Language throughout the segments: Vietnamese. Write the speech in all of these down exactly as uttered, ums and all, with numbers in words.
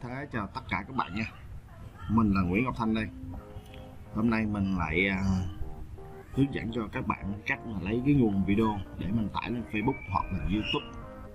thân ái chào tất cả các bạn nha. Mình là Nguyễn Ngọc Thanh đây. Hôm nay mình lại uh, hướng dẫn cho các bạn cách mà lấy cái nguồn video để mình tải lên Facebook hoặc là YouTube.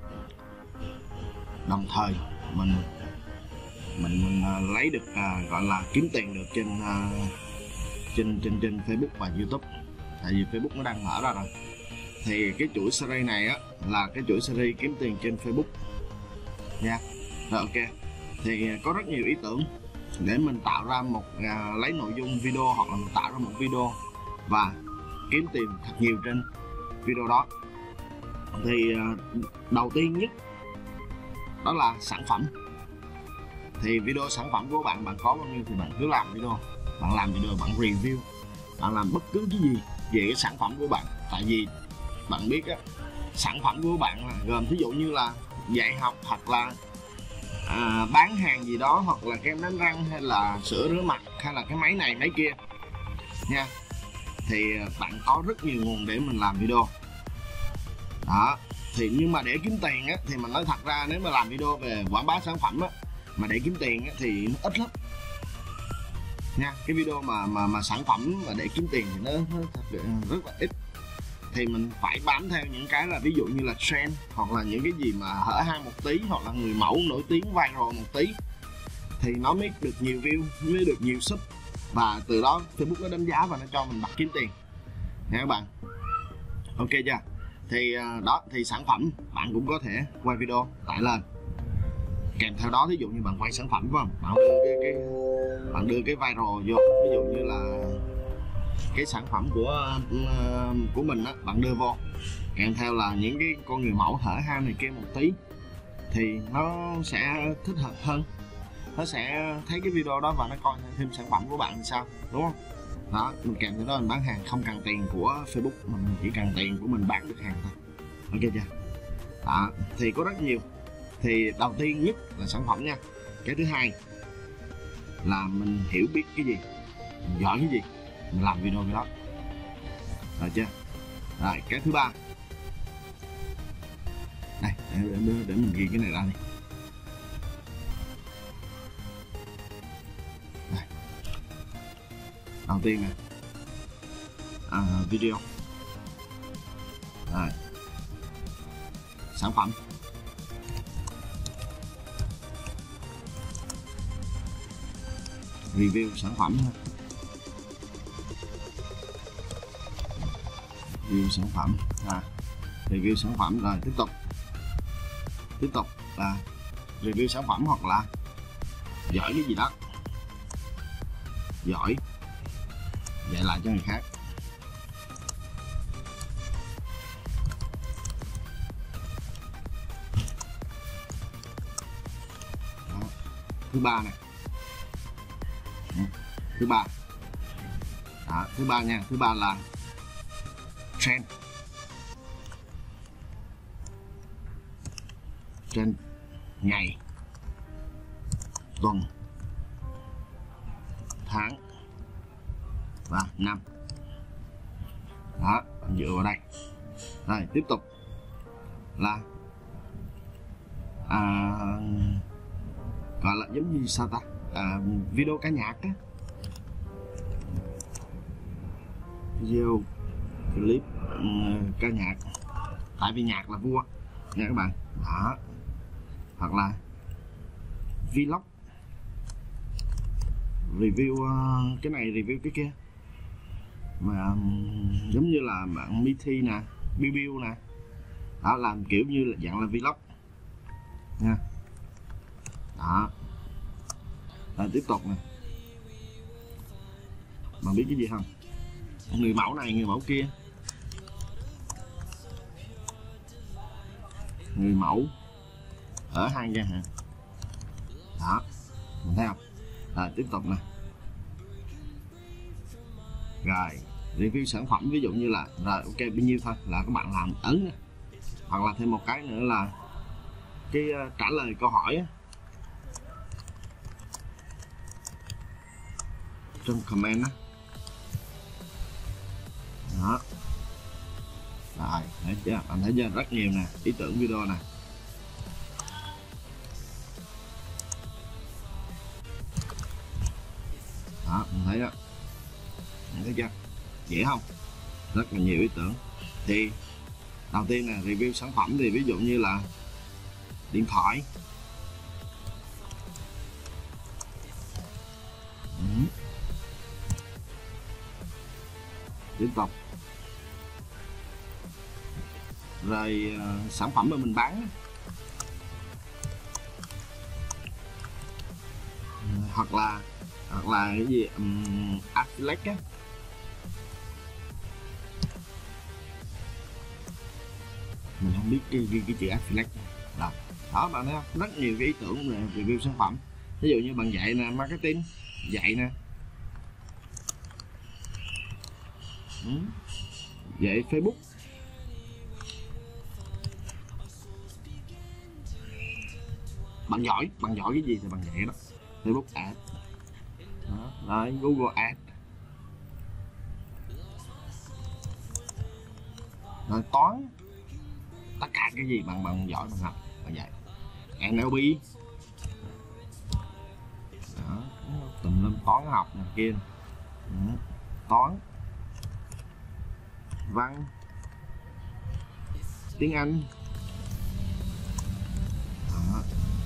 Đồng thời mình mình, mình uh, lấy được uh, gọi là kiếm tiền được trên uh, trên trên trên Facebook và YouTube. Tại vì Facebook nó đang mở ra rồi. Thì cái chuỗi series này á là cái chuỗi series kiếm tiền trên Facebook nha. Rồi ok. Thì có rất nhiều ý tưởng để mình tạo ra một uh, lấy nội dung video hoặc là mình tạo ra một video và kiếm tiền thật nhiều trên video đó. Thì uh, đầu tiên nhất đó là sản phẩm. Thì video sản phẩm của bạn bạn có bao nhiêu thì bạn cứ làm video, bạn làm video, bạn review, bạn làm bất cứ cái gì về cái sản phẩm của bạn. Tại vì bạn biết á, sản phẩm của bạn là gồm ví dụ như là dạy học hoặc là à, bán hàng gì đó, hoặc là kem đánh răng hay là sữa rửa mặt hay là cái máy này máy kia nha. Thì bạn có rất nhiều nguồn để mình làm video đó. Thì nhưng mà để kiếm tiền á, thì mình nói thật ra nếu mà làm video về quảng bá sản phẩm á, mà để kiếm tiền á, thì nó ít lắm nha. Cái video mà mà mà sản phẩm mà để kiếm tiền thì nó, nó thật rất là ít. Thì mình phải bám theo những cái là ví dụ như là trend, hoặc là những cái gì mà hở hang một tí, hoặc là người mẫu nổi tiếng viral một tí, thì nó mới được nhiều view, mới được nhiều sub, và từ đó Facebook nó đánh giá và nó cho mình bắt kiếm tiền nha các bạn. Ok chưa? Thì đó, thì sản phẩm bạn cũng có thể quay video tải lên, kèm theo đó ví dụ như bạn quay sản phẩm phải không, bạn đưa cái, cái bạn đưa cái viral vô, ví dụ như là cái sản phẩm của uh, của mình á, bạn đưa vô kèm theo là những cái con người mẫu hở hang này kia một tí, thì nó sẽ thích hợp hơn, nó sẽ thấy cái video đó và nó coi thêm sản phẩm của bạn thì sao, đúng không? Đó, mình kèm theo đó mình bán hàng không cần tiền của Facebook, mình chỉ cần tiền của mình bán được hàng thôi. Ok chưa? Đó, thì có rất nhiều. Thì đầu tiên nhất là sản phẩm nha. Cái thứ hai là mình hiểu biết cái gì, mình giỏi cái gì, mình làm video cái đó. Rồi chưa? Rồi cái thứ ba đây, để, để, để mình ghi cái này ra đi. Đây. Đầu tiên nè, à, video. Rồi. Sản phẩm. Review sản phẩm thôi. Review sản phẩm, à, review sản phẩm. Rồi tiếp tục tiếp tục là review sản phẩm hoặc là giỏi cái gì đó, giỏi dạy lại cho người khác. Đó. Thứ ba này, thứ ba đó, thứ ba nha, thứ ba là trend. Trend ngày, tuần, tháng và năm. Đó, bạn dựa vào đây. Rồi tiếp tục là à, gọi là giống như sao ta, à, video ca nhạc á, video clip um, ca nhạc, tại vì nhạc là vua nha các bạn. Đó, hoặc là vlog, review uh, cái này review cái kia, mà um, giống như là bạn Miti nè, Biu Biu nè, đó làm kiểu như là dạng là vlog nha. Đó, rồi tiếp tục nè, bạn biết cái gì không, người mẫu này người mẫu kia, người mẫu ở hang gian hàng. Đó, mình thấy không? Rồi tiếp tục nè, rồi review sản phẩm, ví dụ như là rồi ok bao nhiêu thôi là các bạn làm ấn nè. Hoặc là thêm một cái nữa là cái uh, trả lời câu hỏi á, trong comment á. Đó. Rồi, thấy chưa? Bạn thấy chưa? Rất nhiều nè, ý tưởng video nè. thấy đó, thấy chưa, dễ không, rất là nhiều ý tưởng. Thì đầu tiên là review sản phẩm, thì ví dụ như là điện thoại. Ừ. Tiếp tục rồi uh, sản phẩm mà mình bán, uh, hoặc là hoặc là cái gì um, affiliate á, mình không biết cái cái, cái chữ affiliate đó. Đó bạn thấy không, rất nhiều cái ý tưởng về review sản phẩm. Ví dụ như bạn dạy nè, marketing dạy nè, ừ. dạy Facebook, bạn giỏi bạn giỏi cái gì thì bạn dạy đó. Facebook Ads đó, rồi Google Ads, rồi toán, tất cả cái gì bạn bạn giỏi bạn học bạn dạy. en lờ pê đó, tùm lum toán học này kia, ừ. toán, văn, tiếng Anh đó.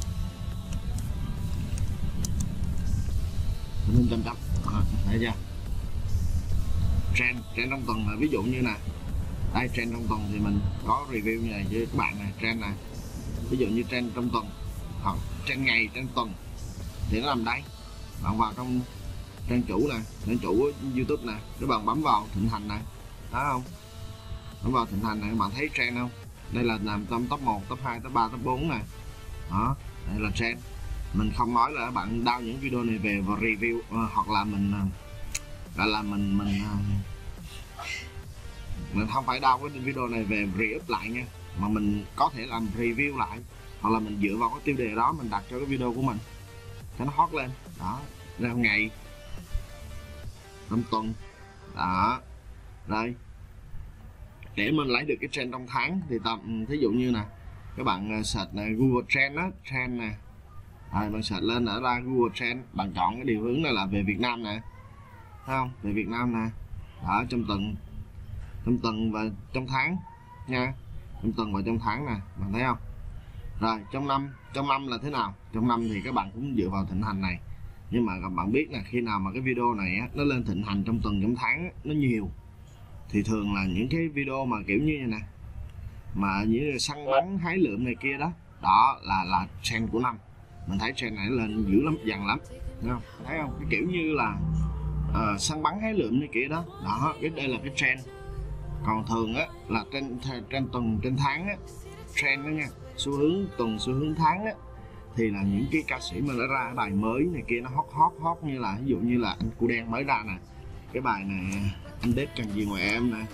Nên chăm chăm thấy chưa, trend trend trong tuần là ví dụ như nè, đây trend trong tuần thì mình có review như này với các bạn này, trend này, ví dụ như trend trong tuần hoặc trend ngày, trend tuần thì nó nằm đây. Bạn vào trong trang chủ nè, trang chủ của YouTube nè, các bạn bấm vào thịnh hành này, thấy không, bấm vào thịnh hành này các bạn thấy trend không, đây là nằm trong top một, top hai, top ba, top bốn nè đó, đây là trend. Mình không nói là bạn download những video này về và review, uh, hoặc là mình uh, gọi là mình mình uh, mình không phải download cái video này về re-up lại nha, mà mình có thể làm review lại, hoặc là mình dựa vào cái tiêu đề đó mình đặt cho cái video của mình cho nó hot lên đó, theo ngày, trong tuần đó. Rồi để mình lấy được cái trend trong tháng thì tầm thí dụ như nè, các bạn search này Google Trend á, trend nè, rồi bạn search lên ở ra Google Trend, bạn chọn cái điều hướng này là về Việt Nam nè, thấy không, về Việt Nam nè đó, trong tuần, trong tuần và trong tháng nha, trong tuần và trong tháng nè, bạn thấy không. Rồi trong năm, trong năm là thế nào, trong năm thì các bạn cũng dựa vào thịnh hành này, nhưng mà các bạn biết là khi nào mà cái video này á, nó lên thịnh hành trong tuần trong tháng á, nó nhiều thì thường là những cái video mà kiểu như này nè, mà như săn bắn hái lượm này kia đó, đó là là trend của năm. Mình thấy trend này lên dữ lắm, dằn lắm, thấy không, thấy không, cái kiểu như là uh, săn bắn hái lượm này kia đó, đó cái đây là cái trend. Còn thường á là trên trên tuần, trên tháng á, trend đó nha, xu hướng tuần, xu hướng tháng á, thì là những cái ca sĩ mà đã ra bài mới này kia nó hot hot hot, như là ví dụ như là anh Cu Đen mới ra nè, cái bài này anh đếp cần gì ngoài em nè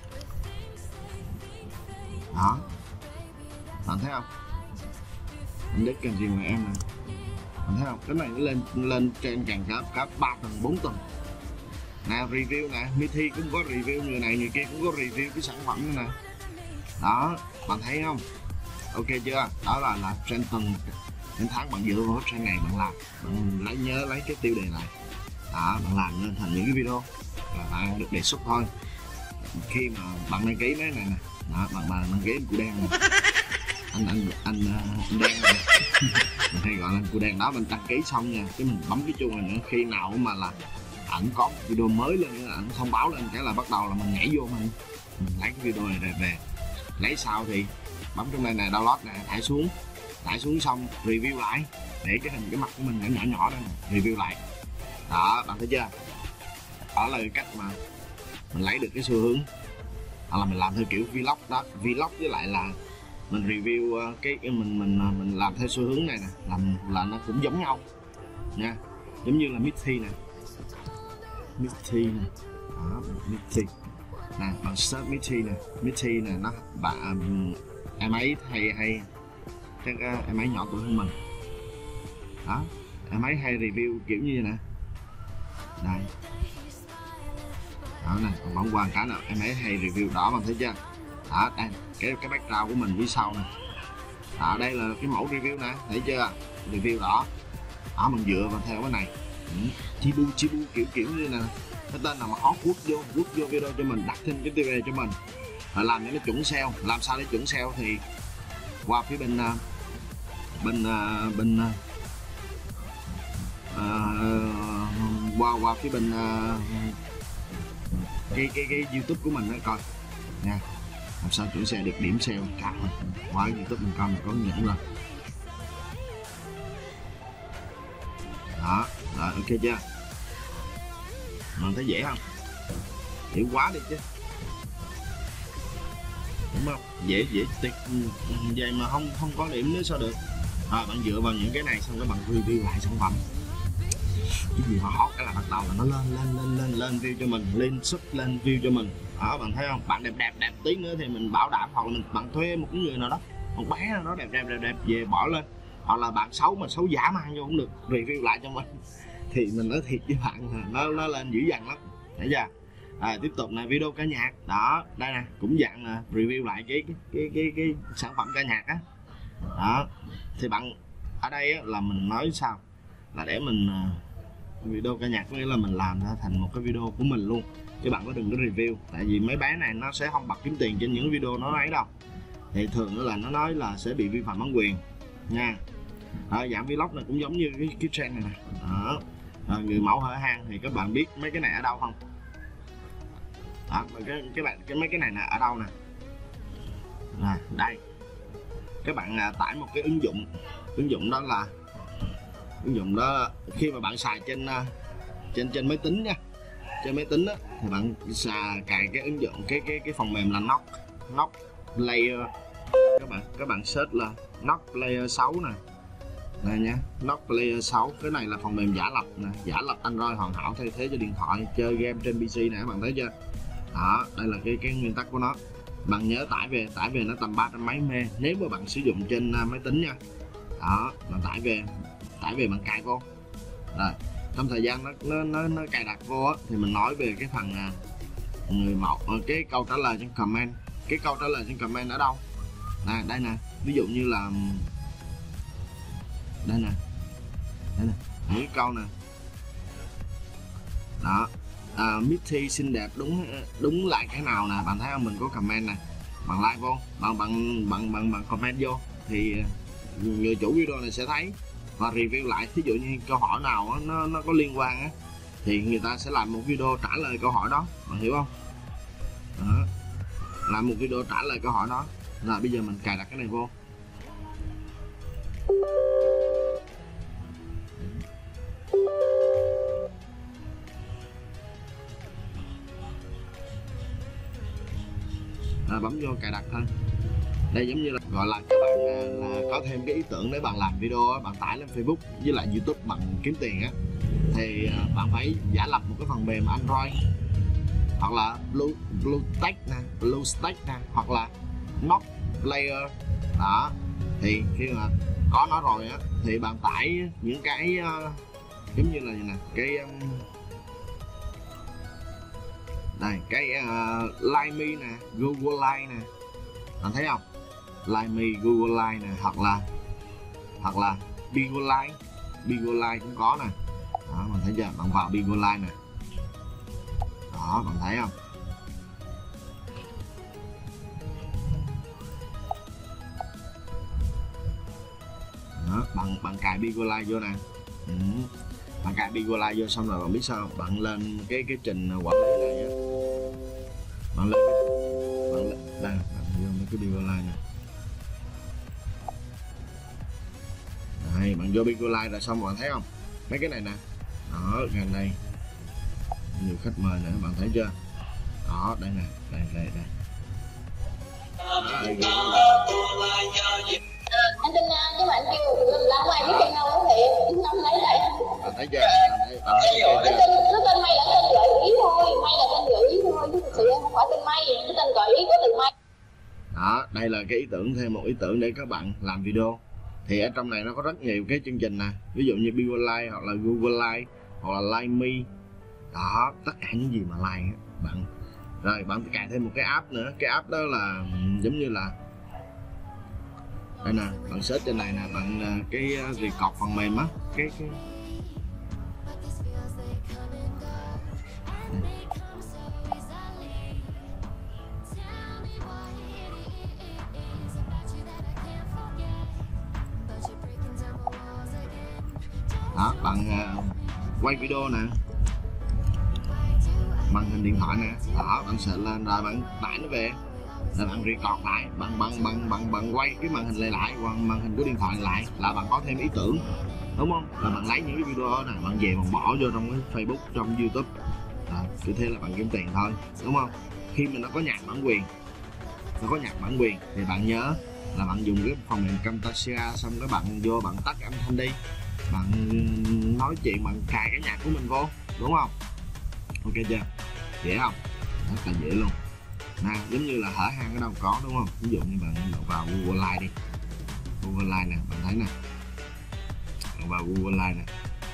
đó, bạn thấy không, anh đếp cần gì ngoài em nè, bạn thấy không, cái này nó lên lên trên càng cả cả ba tuần bốn tuần nè. Review nè, Mithy cũng có review, người này người kia cũng có review cái sản phẩm nữa nè đó, bạn thấy không, ok chưa, đó là là trên tuần, trên tháng. Bạn dựa vào trend này bạn làm, bạn lấy nhớ lấy cái tiêu đề này đó, bạn làm nên thành những cái video là bạn được đề xuất thôi. Khi mà bạn đăng ký mấy này nè đó, bạn bạn đăng ký anh Cu Đen này, anh anh anh anh đen này mình hay gọi là anh Cu Đen đó, mình đăng ký xong nha, cái mình bấm cái chuông này nữa, khi nào mà là ảnh có video mới lên, ảnh thông báo lên cái là bắt đầu là mình nhảy vô mình, mình lấy cái video này về, về lấy sau thì bấm trong đây này, download nè, tải xuống, tải xuống xong review lại, để cái hình cái mặt của mình nhỏ nhỏ nhỏ đó nè, review lại đó, bạn thấy chưa, đó là cái cách mà mình lấy được cái xu hướng, hoặc là mình làm theo kiểu vlog đó, vlog với lại là mình review cái, cái mình mình mình làm theo xu hướng này nè, làm là nó cũng giống nhau nha, giống như là Mithy nè, Mithy nè đó, Mithy nè, bạn search Mithy nè, Mithy nè, nó bạn em ấy hay hay chắc em ấy nhỏ tuổi hơn mình đó, em ấy hay review kiểu như nè, đây đó nè, còn bấm qua cái nào em ấy hay review đó, bạn thấy chưa đó, đây cái cái background của mình phía sau nè đó, đây là cái mẫu review nè, thấy chưa, review đó đó, mình dựa vào theo cái này ừ. Chibu Chibu kiểu kiểu như là cái tên nào mà khó quất vô quất vô video cho mình, đặt thêm cái tiêu đề cho mình, rồi làm cho nó chuẩn ét e o. Làm sao để chuẩn ét e o thì qua phía bên bên bên uh, qua qua phía bên uh, cái cái cái YouTube của mình đó coi nha, làm sao chuẩn ét e o được điểm ét e o cao hơn. Qua YouTube mình coi mình có hướng dẫn rồi. Đó, rồi ok chưa? Mình thấy dễ không? Dễ quá đi chứ, đúng không? Dễ dễ tuyệt vậy mà không không có điểm nữa sao được? Rồi bạn dựa vào những cái này xong các bạn review lại sản phẩm. Cái gì mà hot cái là bắt đầu là nó lên lên lên lên lên view cho mình, lên xuất lên view cho mình. Đó, bạn thấy không? Bạn đẹp đẹp đẹp tí nữa thì mình bảo đảm, hoặc là mình bạn thuê một cái người nào đó, một bé nào đó đẹp đẹp đẹp đẹp về bỏ lên, hoặc là bạn xấu mà xấu giả mang vô cũng được, review lại cho mình thì mình nói thiệt với bạn là nó nó lên dữ dằn lắm, thấy chưa? À, tiếp tục là video ca nhạc đó, đây nè cũng dạng là review lại cái cái cái cái, cái sản phẩm ca nhạc á. Đó thì bạn ở đây á, là mình nói sao là để mình video ca nhạc có nghĩa là mình làm ra thành một cái video của mình luôn, chứ bạn có đừng có review, tại vì mấy bé này nó sẽ không bật kiếm tiền trên những video nó ấy đâu, thì thường là nó nói là sẽ bị vi phạm bản quyền nha. À, dạng vlog này cũng giống như cái, cái trend này nè. Đó. À, người mẫu hở hang thì các bạn biết mấy cái này ở đâu không? Đó, cái cái bạn cái mấy cái này nè ở đâu nè? À, đây các bạn à, tải một cái ứng dụng, ứng dụng đó là ứng dụng đó khi mà bạn xài trên trên trên máy tính nha, trên máy tính đó, thì bạn xài cài cái ứng dụng cái cái cái phần mềm là Nock Nock Player. Các bạn các bạn search là Nock Player sáu nè, này nha, Nock Player sáu. Cái này là phần mềm giả lập nè, giả lập Android hoàn hảo thay thế cho điện thoại chơi game trên pê xê nè, các bạn thấy chưa? Đó, đây là cái cái nguyên tắc của nó. Bạn nhớ tải về, tải về nó tầm ba trăm mấy mê nếu mà bạn sử dụng trên máy tính nha. Đó, bạn tải về, tải về bạn cài vô. Rồi, trong thời gian nó nó nó, nó cài đặt vô á, thì mình nói về cái phần người mẫu, cái câu trả lời trong comment. Cái câu trả lời trong comment ở đâu? Nè, đây nè, ví dụ như là đây nè, đây nè, những cái câu nè. Đó, à, Mitty xinh đẹp đúng đúng lại cái nào nè, bạn thấy không? Mình có comment nè, bạn like vô, bạn bạn bạn bạn bạn comment vô thì người chủ video này sẽ thấy và review lại. Thí dụ như câu hỏi nào đó, nó nó có liên quan á, thì người ta sẽ làm một video trả lời câu hỏi đó, bạn hiểu không? Đó, làm một video trả lời câu hỏi đó. Rồi bây giờ mình cài đặt cái này vô. À, bấm vô cài đặt thôi. Đây giống như là gọi là các bạn là có thêm cái ý tưởng để bạn làm video, bạn tải lên Facebook với lại YouTube bạn kiếm tiền á, thì bạn phải giả lập một cái phần mềm Android hoặc là Blue BlueStack nè, BlueStack nè, hoặc là Nock Player. Đó, thì khi mà có nó rồi á thì bạn tải những cái uh, giống như là nè, cái um, đây cái uh, Line Me nè, Google Line nè, bạn thấy không? Line Me, Google Line nè, hoặc là hoặc là Bigo Line, Bigo Line cũng có nè. Đó, bạn thấy chưa? Bạn vào Bigo Line nè. Đó, bạn thấy không? Đó, bạn bạn cài Bigo Line vô nè. Ừ. Bạn cài Bigo Line vô xong rồi bạn biết sao? Bạn lên cái cái trình quản lý này nha. Bạn lên bạn lên đây, bạn vô mấy cái Bigo Line nè. Đây, bạn vô Bigo Line rồi xong bạn thấy không? Mấy cái này nè. Đó, gần đây nhiều khách mời nữa, bạn thấy chưa? Đó, đây nè, đây đây đây. Đó, đây, đây. Anh tin chứ mà anh kêu làm ngoài biết tin đâu thì không lấy lại. Bạn thấy chưa? Bạn thấy, bạn thấy nó tên nó tên May là tên gợi ý thôi, May là tên gợi ý thôi chứ thực sự không phải tên May, cái tên gợi ý của từ May. Đó, đây là cái ý tưởng, thêm một ý tưởng để các bạn làm video. Thì ở trong này nó có rất nhiều cái chương trình nè, ví dụ như Bigo Line hoặc là Google Line hoặc là Line Me. Đó, tất cả những gì mà Line bạn. Rồi bạn cài thêm một cái app nữa, cái app đó là giống như là đây nè, bạn search trên này nè, bạn cái record phần mềm á, cái cái Đó, bạn uh, quay video nè bằng hình điện thoại nè, đó bạn sợ lên rồi bạn tải nó về rồi bạn record lại, bạn bằng bằng bằng bằng quay cái màn hình lại lại bằng màn hình của điện thoại lại là bạn có thêm ý tưởng, đúng không? Là bạn lấy những cái video đó này bạn về bạn bỏ vô trong cái Facebook, trong YouTube, à, cứ thế là bạn kiếm tiền thôi, đúng không? Khi mà nó có nhạc bản quyền, nó có nhạc bản quyền thì bạn nhớ là bạn dùng cái phần mềm Camtasia, xong các bạn vô bạn tắt âm thanh đi, bạn nói chuyện, bạn cài cái nhạc của mình vô, đúng không? Ok chưa? Dễ không? Rất là dễ luôn nè, giống như là hở hang ở đâu có, đúng không? Ví dụ như bạn vào Google Live đi, Google Live nè, bạn thấy nè, bạn vào Google Live nè,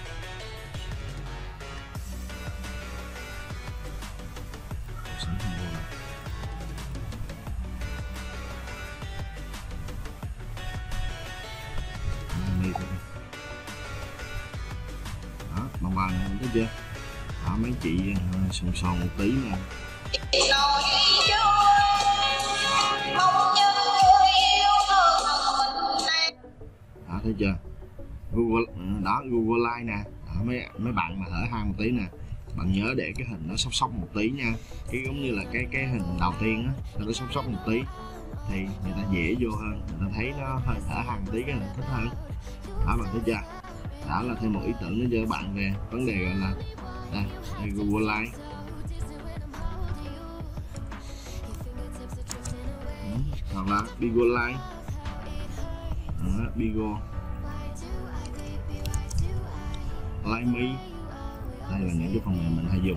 đó, bằng bằng này, thấy chưa? Đó, mấy chị uh, sồn sồn một tí nè. Đó, thấy chưa? Google đó, Google Live nè. Đó, mấy mấy bạn mà hở hang một tí nè, bạn nhớ để cái hình nó sóc sóc một tí nha, cái giống như là cái cái hình đầu tiên á, nó sóc sóc một tí thì người ta dễ vô hơn, người ta thấy nó hơi hở hang một tí cái hình thích hơn. Đó, bạn thấy chưa? Đó là thêm một ý tưởng nữa cho các bạn về vấn đề gọi là đây, đây Google Live. Ừ, hoặc là Bigo Live, đó, Bigo Live Me, đây là những cái phần mềm mình hay dùng.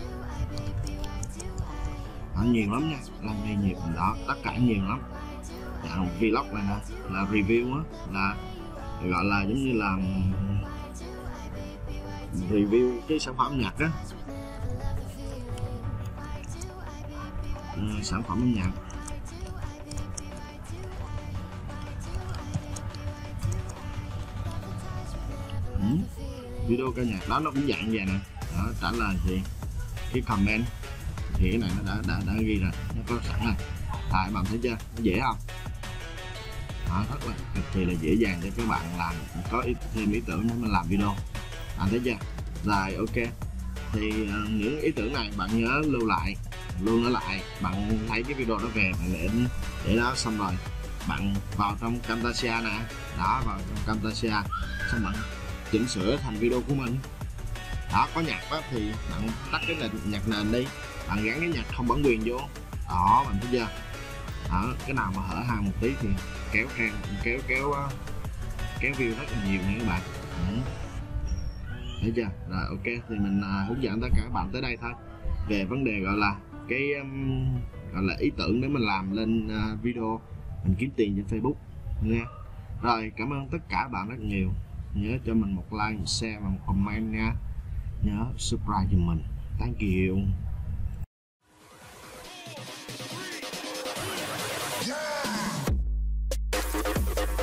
Đó, nhiều lắm nha, Live Me nhiều đó, tất cả nhiều lắm. Dạ, vlog này nè, là review á, là gọi là giống như là review cái sản phẩm âm nhạc đó, à, sản phẩm âm nhạc. Ừ. Video ca nhạc đó nó cũng dạng vậy nè, đó, trả lời thì cái comment thì cái này nó đã đã đã ghi rồi, nó có sẵn rồi. À, bạn thấy chưa, nó dễ không? Đó, rất là cực kỳ là dễ dàng cho các bạn làm, có ý, thêm ý tưởng để mà làm video. Bạn thấy chưa? Rồi, ok. Thì uh, những ý tưởng này bạn nhớ lưu lại, lưu nó lại. Bạn thấy cái video đó về, bạn để để đó, xong rồi bạn vào trong Camtasia nè, đó, vào trong Camtasia, xong bạn chỉnh sửa thành video của mình. Đó, có nhạc đó thì bạn tắt cái nền nhạc nền đi, bạn gắn cái nhạc không bản quyền vô. Đó, bạn thấy chưa? Đó, cái nào mà hở hang một tí thì kéo kéo kéo kéo kéo view rất là nhiều nha các bạn. Ừ. Thấy chưa? Rồi, ok, thì mình uh, hướng dẫn tất cả các bạn tới đây thôi về vấn đề gọi là cái um, gọi là ý tưởng để mình làm lên uh, video mình kiếm tiền trên Facebook nha. Rồi, cảm ơn tất cả các bạn rất nhiều, nhớ cho mình một like, một share và một comment nha, nhớ subscribe cho mình. Thank you. Yeah.